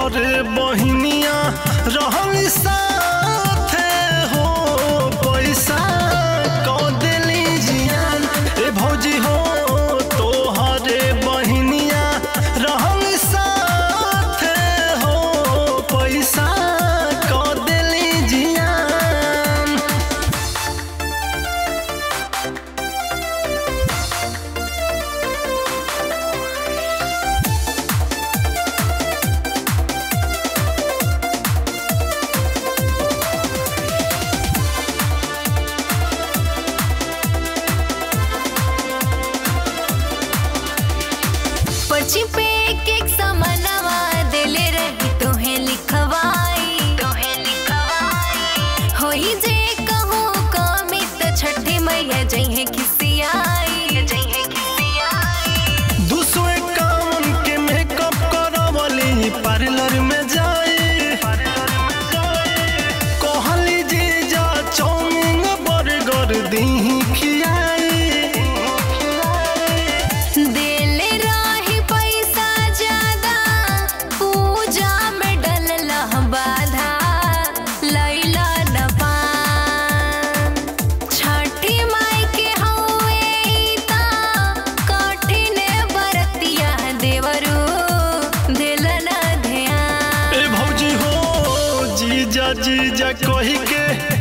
तोहरे बहिनिया रहली साथे हो पैसा कौ दिली जियान ए भौजी हो तोहरे बहिनिया रहली साथे हो पैसा कौ दिली जियान। पर्ची पे एक समनवा दिले रही तोहें लिखवाई होई जे कहूँ कमित छठी मैया जइहे खिसियाई। दूसरे काम के मेकअप करवली पार्लर में जाए कहली जीजा चाउमीन बर्गर दीही खियाई। देले रही पैसा ज्यादा पूजा में डलला बाधा लैला न पान छठी माई के हवे ता कठिन बरतिया देवरू दिल न ध्यान। ए भौजी हो जीजा जीजा कही के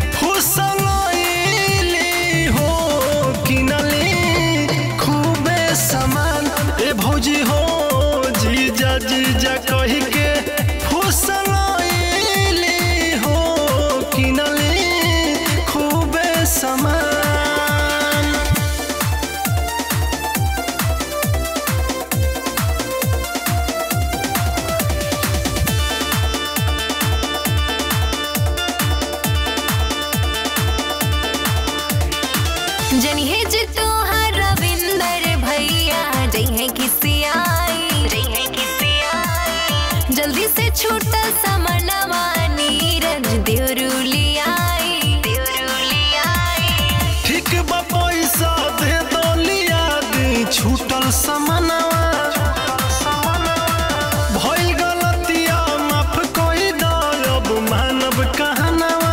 फुसलैली हो किनली खूबे सामान। ए भौजी हो जीजा जीजा कही के फुसलैली हो किनली खूबे सामान। जनिहे जे तोहार रविंदर भैया जइहे खिसियाई जल्दी से छूटल समनवा नीरज देवरुलियाई। ठीक बा पैसा दे दो लिया दी छूटल समनवा भइल गलतिया माफ कोई दो अब मानव कहनवा।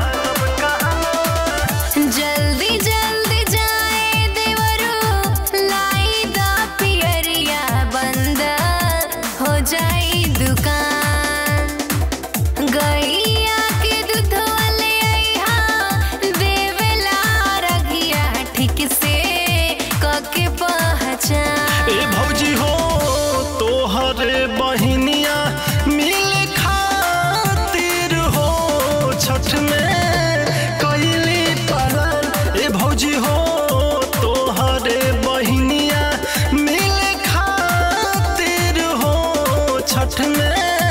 जल्दी जल्दी जाए देवरू लाई दा पियरिया बंद हो जाई दुकान। गैया के दूधवा ले आइहा देवेला रगिया ठीक से कके पहचान। ए भौजी हो तोहरे बहिनिया मिले खातिर हो छठ में कैली पालन। ए भौजी हो तोहरे बहिनिया मिले खातिर हो छठ में